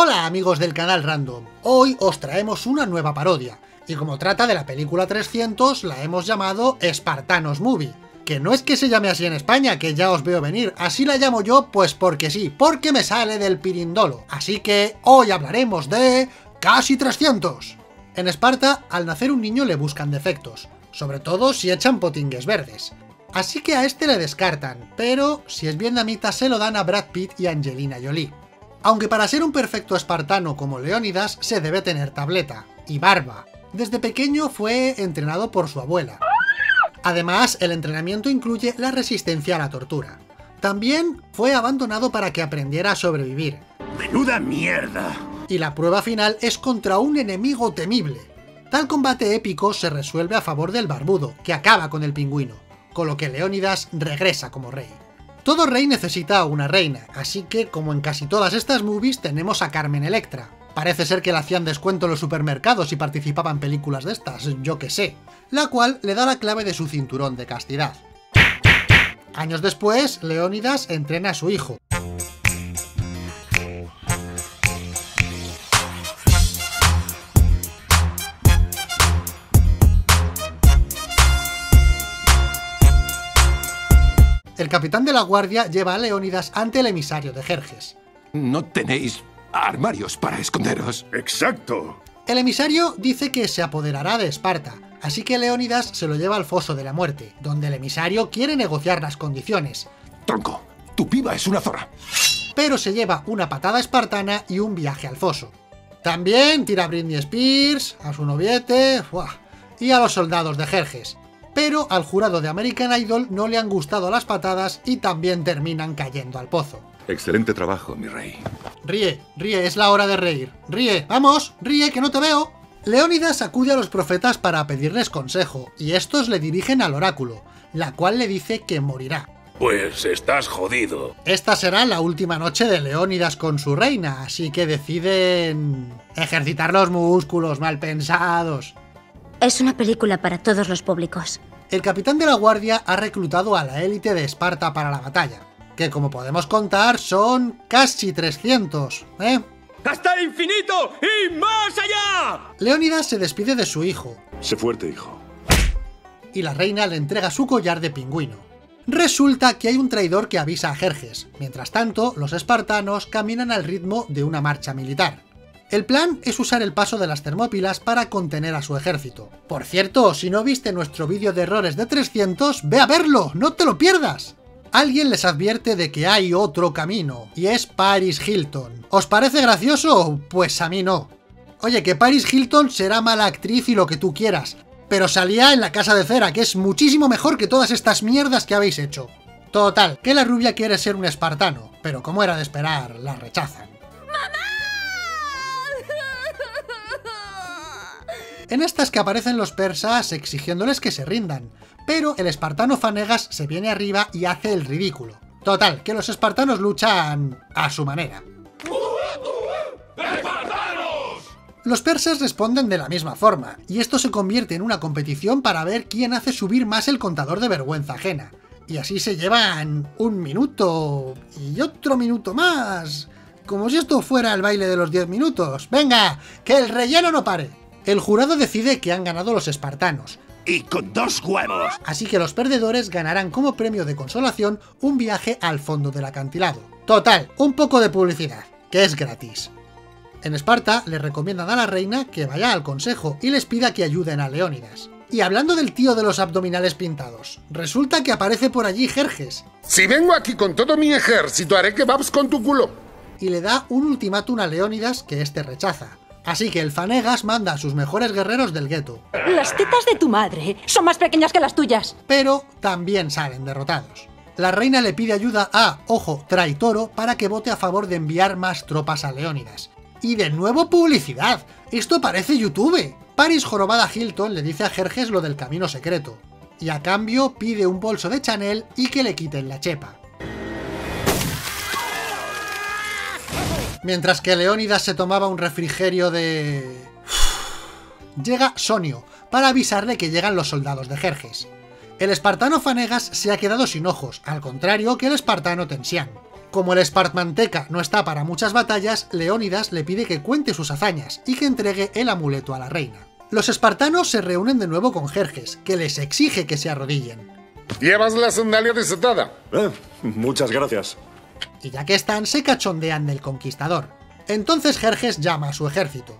Hola amigos del canal Random, hoy os traemos una nueva parodia, y como trata de la película 300 la hemos llamado Spartanos Movie, que no es que se llame así en España, que ya os veo venir, así la llamo yo pues porque sí, porque me sale del pirindolo, así que hoy hablaremos de Casi 300. En Esparta, al nacer un niño le buscan defectos, sobre todo si echan potingues verdes. Así que a este le descartan, pero si es vietnamita se lo dan a Brad Pitt y Angelina Jolie. Aunque para ser un perfecto espartano como Leónidas se debe tener tableta y barba. Desde pequeño fue entrenado por su abuela. Además, el entrenamiento incluye la resistencia a la tortura. También fue abandonado para que aprendiera a sobrevivir. ¡Menuda mierda! Y la prueba final es contra un enemigo temible. Tal combate épico se resuelve a favor del barbudo, que acaba con el pingüino, con lo que Leónidas regresa como rey. Todo rey necesita una reina, así que, como en casi todas estas movies, tenemos a Carmen Electra. Parece ser que le hacían descuento en los supermercados y participaba en películas de estas, yo que sé. La cual le da la clave de su cinturón de castidad. Años después, Leónidas entrena a su hijo. El capitán de la guardia lleva a Leónidas ante el emisario de Jerjes. No tenéis armarios para esconderos. ¡Exacto! El emisario dice que se apoderará de Esparta, así que Leónidas se lo lleva al foso de la muerte, donde el emisario quiere negociar las condiciones. Tronco, tu piba es una zorra. Pero se lleva una patada espartana y un viaje al foso. También tira a Britney Spears, a su noviete, y a los soldados de Jerjes. Pero al jurado de American Idol no le han gustado las patadas y también terminan cayendo al pozo. Excelente trabajo, mi rey. Ríe, ríe, es la hora de reír. Ríe, vamos, ríe, que no te veo. Leónidas acude a los profetas para pedirles consejo, y estos le dirigen al oráculo, la cual le dice que morirá. Pues estás jodido. Esta será la última noche de Leónidas con su reina, así que deciden ejercitar los músculos mal pensados. Es una película para todos los públicos. El capitán de la guardia ha reclutado a la élite de Esparta para la batalla, que como podemos contar son casi 300, ¿eh? ¡Hasta el infinito y más allá! Leónidas se despide de su hijo. Sé fuerte, hijo. Y la reina le entrega su collar de pingüino. Resulta que hay un traidor que avisa a Jerjes. Mientras tanto, los espartanos caminan al ritmo de una marcha militar. El plan es usar el paso de las Termópilas para contener a su ejército. Por cierto, si no viste nuestro vídeo de errores de 300, ve a verlo, no te lo pierdas. Alguien les advierte de que hay otro camino, y es Paris Hilton. ¿Os parece gracioso? Pues a mí no. Oye, que Paris Hilton será mala actriz y lo que tú quieras, pero salía en La Casa de Cera, que es muchísimo mejor que todas estas mierdas que habéis hecho. Total, que la rubia quiere ser un espartano, pero como era de esperar, la rechazan. En estas que aparecen los persas exigiéndoles que se rindan, pero el espartano Fanegas se viene arriba y hace el ridículo. Total, que los espartanos luchan a su manera. Los persas responden de la misma forma, y esto se convierte en una competición para ver quién hace subir más el contador de vergüenza ajena. Y así se llevan un minuto y otro minuto más, como si esto fuera el baile de los 10 minutos. ¡Venga, que el relleno no pare! El jurado decide que han ganado los espartanos. ¡Y con 2 huevos! Así que los perdedores ganarán como premio de consolación un viaje al fondo del acantilado. Total, un poco de publicidad, que es gratis. En Esparta le recomiendan a la reina que vaya al consejo y les pida que ayuden a Leónidas. Y hablando del tío de los abdominales pintados, resulta que aparece por allí Jerjes. Si vengo aquí con todo mi ejército, haré kebabs con tu culo. Y le da un ultimátum a Leónidas que éste rechaza. Así que el Fanegas manda a sus mejores guerreros del gueto. Las tetas de tu madre son más pequeñas que las tuyas. Pero también salen derrotados. La reina le pide ayuda a, ojo, Traitoro para que vote a favor de enviar más tropas a Leónidas. Y de nuevo publicidad. Esto parece YouTube. Paris Jorobada Hilton le dice a Jerjes lo del camino secreto. Y a cambio pide un bolso de Chanel y que le quiten la chepa. Mientras que Leónidas se tomaba un refrigerio de... Llega Sonio, para avisarle que llegan los soldados de Jerjes. El espartano Fanegas se ha quedado sin ojos, al contrario que el espartano Tensián. Como el Espartmanteca no está para muchas batallas, Leónidas le pide que cuente sus hazañas y que entregue el amuleto a la reina. Los espartanos se reúnen de nuevo con Jerjes, que les exige que se arrodillen. Llevas la sandalia desatada. Muchas gracias. Y ya que están, se cachondean del conquistador. Entonces Jerjes llama a su ejército.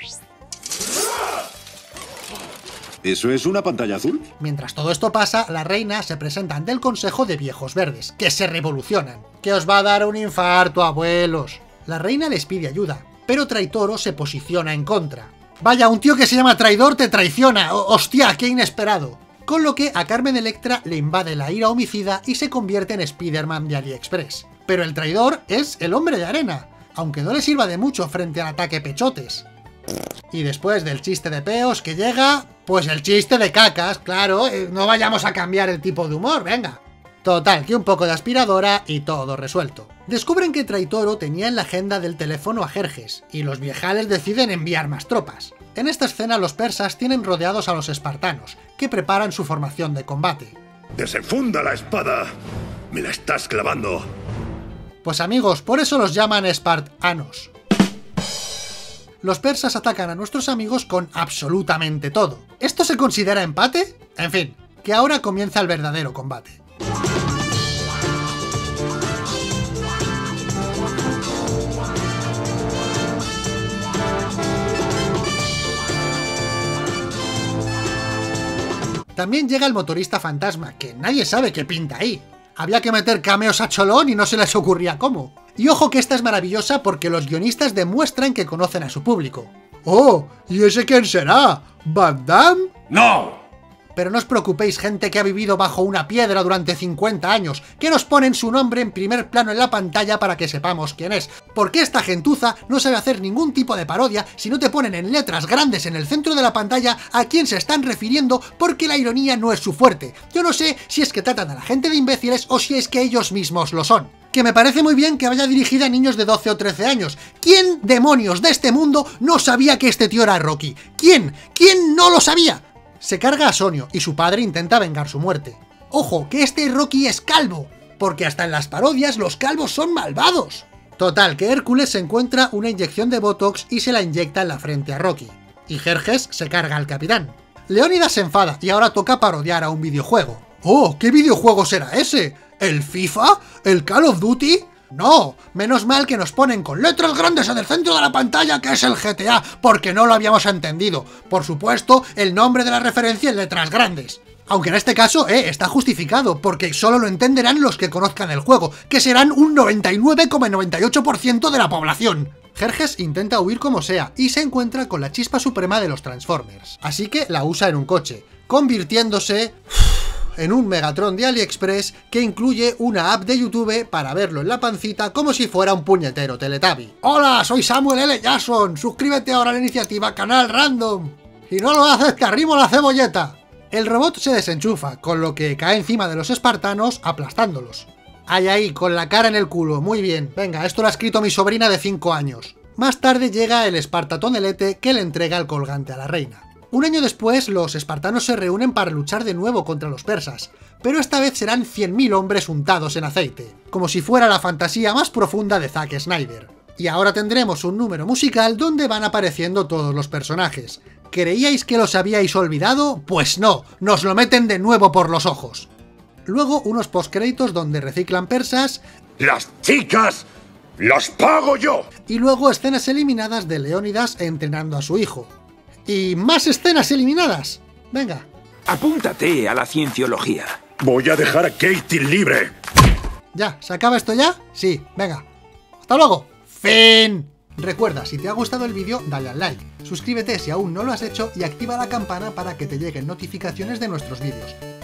¿Eso es una pantalla azul? Mientras todo esto pasa, la reina se presenta ante el Consejo de Viejos Verdes, que se revolucionan. ¡Que os va a dar un infarto, abuelos! La reina les pide ayuda, pero Traitoro se posiciona en contra. ¡Vaya, un tío que se llama traidor te traiciona! ¡Hostia, qué inesperado! Con lo que a Carmen Electra le invade la ira homicida y se convierte en Spider-Man de AliExpress. Pero el traidor es el Hombre de Arena, aunque no le sirva de mucho frente al ataque pechotes. Y después del chiste de peos que llega, pues el chiste de cacas, claro, no vayamos a cambiar el tipo de humor, venga. Total, que un poco de aspiradora y todo resuelto. Descubren que Traitoro tenía en la agenda del teléfono a Jerjes, y los viejales deciden enviar más tropas. En esta escena los persas tienen rodeados a los espartanos, que preparan su formación de combate. ¡Desenfunda la espada! ¡Me la estás clavando! Pues amigos, por eso los llaman espartanos. Los persas atacan a nuestros amigos con absolutamente todo. ¿Esto se considera empate? En fin, que ahora comienza el verdadero combate. También llega el motorista fantasma, que nadie sabe qué pinta ahí. Había que meter cameos a cholón y no se les ocurría cómo. Y ojo que esta es maravillosa porque los guionistas demuestran que conocen a su público. ¡Oh! ¿Y ese quién será? ¿Van Damme? ¡No! Pero no os preocupéis, gente que ha vivido bajo una piedra durante 50 años, que nos ponen su nombre en primer plano en la pantalla para que sepamos quién es. Porque esta gentuza no sabe hacer ningún tipo de parodia si no te ponen en letras grandes en el centro de la pantalla a quién se están refiriendo, porque la ironía no es su fuerte. Yo no sé si es que tratan a la gente de imbéciles o si es que ellos mismos lo son. Que me parece muy bien que vaya dirigida a niños de 12 o 13 años. ¿Quién demonios de este mundo no sabía que este tío era Rocky? ¿Quién? ¿Quién no lo sabía? Se carga a Sonio y su padre intenta vengar su muerte. ¡Ojo, que este Rocky es calvo! Porque hasta en las parodias los calvos son malvados. Total, que Hércules se encuentra una inyección de Botox y se la inyecta en la frente a Rocky. Y Jerjes se carga al capitán. Leónidas se enfada y ahora toca parodiar a un videojuego. ¡Oh! ¿Qué videojuego será ese? ¿El FIFA? ¿El Call of Duty? No, menos mal que nos ponen con letras grandes en el centro de la pantalla que es el GTA, porque no lo habíamos entendido. Por supuesto, el nombre de la referencia en letras grandes. Aunque en este caso, está justificado, porque solo lo entenderán los que conozcan el juego, que serán un 99,98% de la población. Jerjes intenta huir como sea, y se encuentra con la chispa suprema de los Transformers. Así que la usa en un coche, convirtiéndose en un Megatron de AliExpress que incluye una app de YouTube para verlo en la pancita como si fuera un puñetero Teletubby. ¡Hola! Soy Samuel L. Jackson. Suscríbete ahora a la iniciativa Canal Random. Si no lo haces, te arrimo la cebolleta. El robot se desenchufa, con lo que cae encima de los espartanos aplastándolos. Ahí, con la cara en el culo. Muy bien. Venga, esto lo ha escrito mi sobrina de 5 años. Más tarde llega el Espartatonelete que le entrega el colgante a la reina. Un año después, los espartanos se reúnen para luchar de nuevo contra los persas, pero esta vez serán 100.000 hombres untados en aceite, como si fuera la fantasía más profunda de Zack Snyder. Y ahora tendremos un número musical donde van apareciendo todos los personajes. ¿Creíais que los habíais olvidado? Pues no, nos lo meten de nuevo por los ojos. Luego unos postcréditos donde reciclan persas. ¡Las chicas las pago yo! Y luego escenas eliminadas de Leónidas entrenando a su hijo. Y más escenas eliminadas. Venga. Apúntate a la cienciología. Voy a dejar a Katie libre. ¿Ya? ¿Se acaba esto ya? Sí, venga. ¡Hasta luego! ¡Fin! Recuerda, si te ha gustado el vídeo, dale al like, suscríbete si aún no lo has hecho y activa la campana para que te lleguen notificaciones de nuestros vídeos.